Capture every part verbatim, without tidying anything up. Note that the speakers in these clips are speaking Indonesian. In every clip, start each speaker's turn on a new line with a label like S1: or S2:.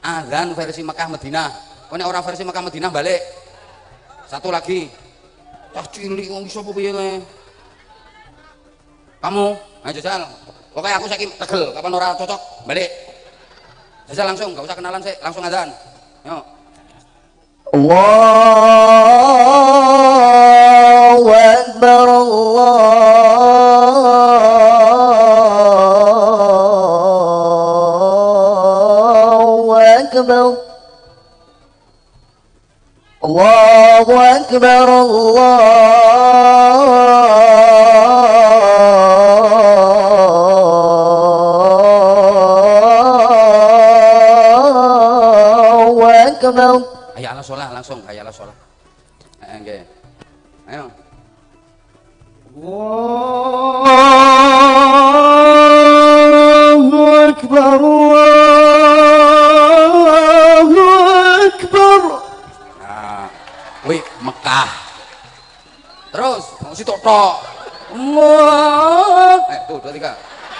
S1: Azan versi Mekah Madinah. Kok nek ora versi Mekah Madinah balik. Satu lagi. Cah cilik wong iso piye kowe? Kamu, ayo jajal. Pokoke aku saiki tegel, kapan ora cocok balik. Jajal langsung, enggak usah kenalan sik, langsung azan. Yo.
S2: Allahu Akbar Allahu Akbar Allahu Akbar Allahu Akbar.
S1: Ayo ala sholat langsung, ayo ala sholat. Eh, nggih. Ayo.
S2: Allahu Akbar Allahu Akbar.
S1: Nah, wih Mekah. Terus, si tok-tok. Allah. Eh, tuh, dua, tiga.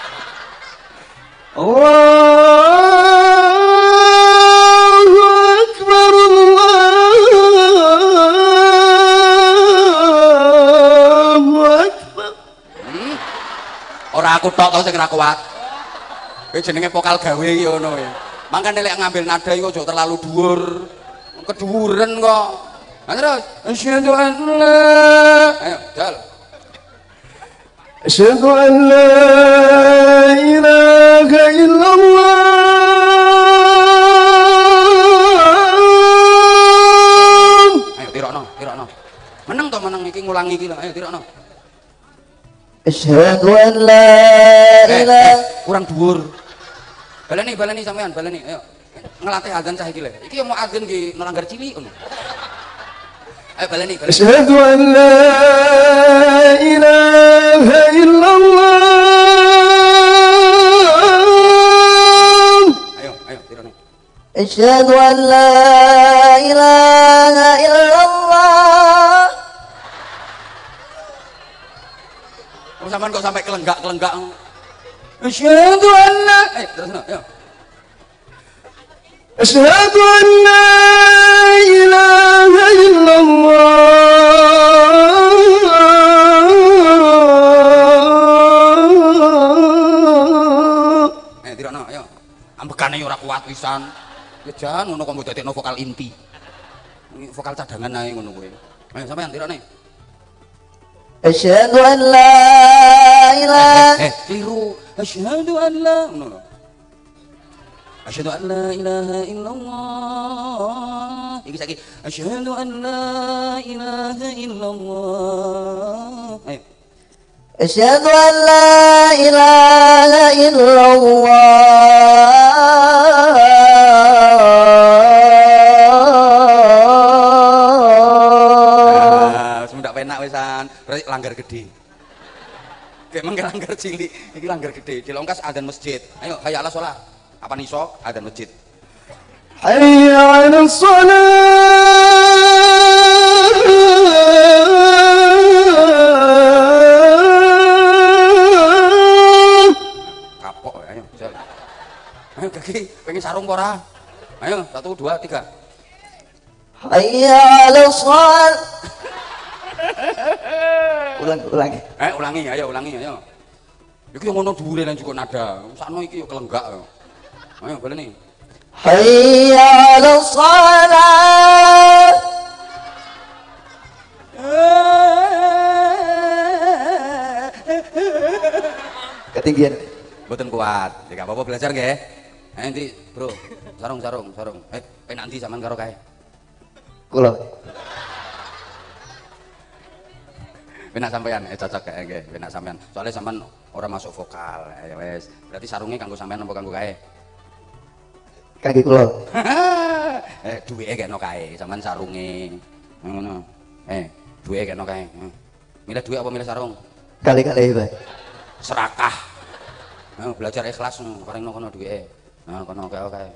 S2: Allahu Akbar Allahu Akbar.
S1: Hmm? Ora aku tok tau sing ora kuat. Kowe jenenge vokal gawe iki ngono ya. Mangkane lek ngambil nada iku aja terlalu dhuwur. Kedhuwuren kok. Nah terus, asyhadu an la. Ayo, dal.
S2: Asyhadu an la ilaha illallah.
S1: Ayo tirokno, tirokno. Meneng to meneng iki ngulangi iki lho. Ayo tirokno.
S2: Asyhadu an la
S1: Eh,
S2: ilaha.
S1: eh, kurang dhuwur. Baleni, baleni sampean, baleni. Ayo. Ngelatih adzan cah iki lho. Iki mau adzan ki nolanggar cilik ngono. Ayo baleni, baleni.
S2: Asyhadu an la ilaha illallah.
S1: Ayo, ayo tirokno.
S2: Asyhadu an la ilaha illallah.
S1: Kok sampean kok sampai kelenggak-kelenggak. Asyhadu an la. Eh, terusno, ayo.
S2: Asyhadu an la ilaha illallah.
S1: Eh, tirokno, ayo. Ambekane ora kuat pisan. Ya jan ngono kok mbok dadekno vokal inti. Ini vokal cadangan ae ngono kuwi. Ayo sampean tirokne.
S2: Asyhadu an la ilaha.
S1: Eh, eh, keliru. Asyhadu an la. Ngono. Asyhadu an la ilaha illallah. Iki saiki asyhadu an la ilaha illallah. Ayo.
S2: Asyhadu an la ilaha illallah.
S1: Ah, semendak penak wisan. Berarti langgar gede. Kayak mengke langgar cilik, iki langgar gede. Dilongkas adzan masjid. Ayo, hayya ala sholat. Apa iso adzan masjid?
S2: Hayya 'alas shalah.
S1: Kapok, ayo, jal. Ayo kaki, pengen sarung pora. Ayo, satu, dua, tiga.
S2: Hayya 'alas shalah. Ulang, ulang.
S1: Eh, ulangi, ayo, ulangi, ayo. Iki yang ngono dhuwure lan juga nada. Sakno iki yo kelenggak. Ayo, baleni.
S2: Hayya 'alas shalah. Ketinggian.
S1: Mboten kuat. Ya gak apa-apa belajar nggih. Ayo nanti, Bro. Sarung, sarung, sarung. Eh, penak ndi sampean karo kae?
S2: Kula.
S1: Penak sampean, eh cocok kae nggih, penak sampean. Soalnya sampean ora masuk vokal. Ya wis. Berarti sarungnya kanggo sampean apa kanggo kae?
S2: Kaki kula.
S1: Eh, duwike kekno kae, sampean sarunge. Ngono. Eh, duwike kekno kae. Milih duit apa milih sarung?
S2: Kali-kali, Pak.
S1: Serakah. Nah, belajar ikhlas paringno kono duwike. Nah, kono kae kae.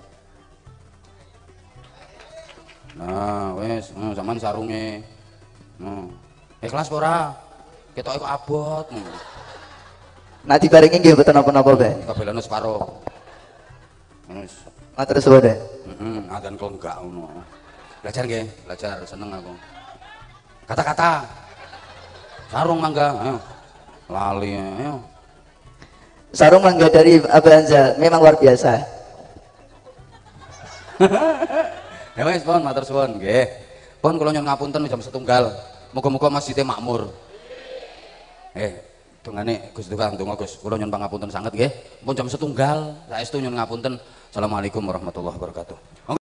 S1: Nah, wis, hmm, sampean sarunge. Hmm. Ikhlas ora? Ketoke kok abot. Hmm.
S2: Nah dibarengi nggih mboten napa-napa, Pak.
S1: Kabelane separo. Wis.
S2: Matur suwun.
S1: Heeh, adzan kelenggak ngono. Belajar nggih, belajar seneng aku. Kata-kata. Sarung mangga, ayo. Lali, ayo.
S2: Sarung mangga dari Abah Anzal memang luar biasa.
S1: Ya wis pun matur suwun nggih. Pun kula nyuwun ngapunten jam setunggal. Muga-muga masjidnya makmur. Eh, dongane Gus Tukang donga Gus. Kula nyuwun pangapunten sanget nggih. Pun jam setunggal saestu nyuwun ngapunten. Assalamualaikum warahmatullahi wabarakatuh.